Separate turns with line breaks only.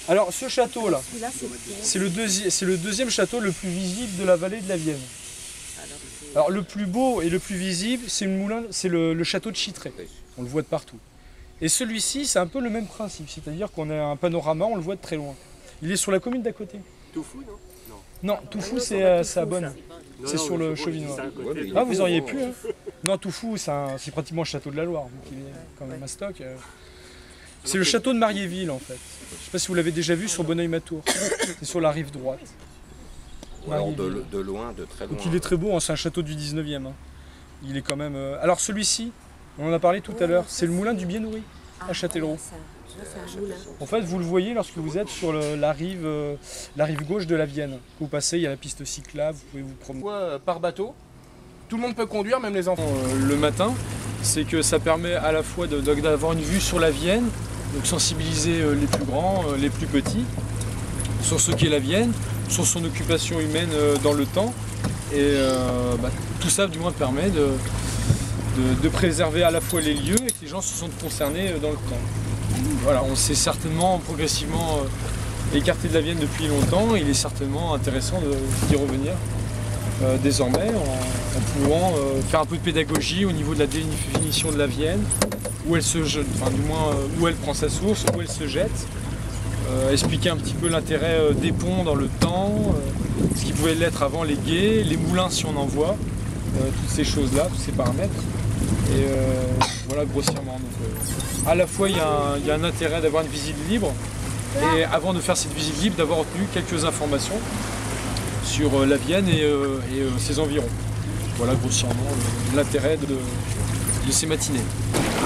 Alors ce château là,
Celui-là,
c'est le deuxième château le plus visible de la vallée de la Vienne. Alors le plus beau et le plus visible, c'est le château de Chitray. On le voit de partout. Et celui-ci, c'est un peu le même principe, c'est-à-dire qu'on a un panorama, on le voit de très loin. Il est sur la commune d'à côté.
Toufou, non?
Non, Toufou, c'est à Bonne. C'est sur le Chevinois. Ah, vous auriez pu, hein. Non, Toufou, c'est pratiquement le château de la Loire, vu qu'il est quand même à Stock. C'est le château de Mariéville, en fait. Je ne sais pas si vous l'avez déjà vu sur Bonneuil-Matour. C'est sur la rive droite.
Ou alors de loin, de très loin.
Donc il est très beau, hein, c'est un château du 19e. Hein. Il est quand même... Alors celui-ci, on en a parlé tout à l'heure, c'est le moulin du Bien-Nourri, à Châtellerault. En fait, vous le voyez lorsque vous êtes sur la rive gauche de la Vienne. Vous passez, il y a la piste cyclable, vous pouvez vous promener. Par bateau, tout le monde peut conduire, même les enfants. Le matin, c'est que ça permet à la fois d'avoir une vue sur la Vienne, donc sensibiliser les plus grands, les plus petits, sur ce qu'est la Vienne, sur son occupation humaine dans le temps. Et tout ça, du moins, permet de préserver à la fois les lieux et que les gens se sentent concernés dans le temps. Voilà, on s'est certainement progressivement écarté de la Vienne depuis longtemps. Il est certainement intéressant d'y revenir désormais en pouvant faire un peu de pédagogie au niveau de la définition de la Vienne, où elle se jette, enfin du moins où elle prend sa source, où elle se jette, expliquer un petit peu l'intérêt des ponts dans le temps, ce qui pouvait l'être avant les gués, les moulins si on en voit, toutes ces choses-là, tous ces paramètres. Et voilà grossièrement. Donc, à la fois il y a un intérêt d'avoir une visite libre et avant de faire cette visite libre d'avoir obtenu quelques informations sur la Vienne et ses environs. Voilà grossièrement l'intérêt de ces matinées.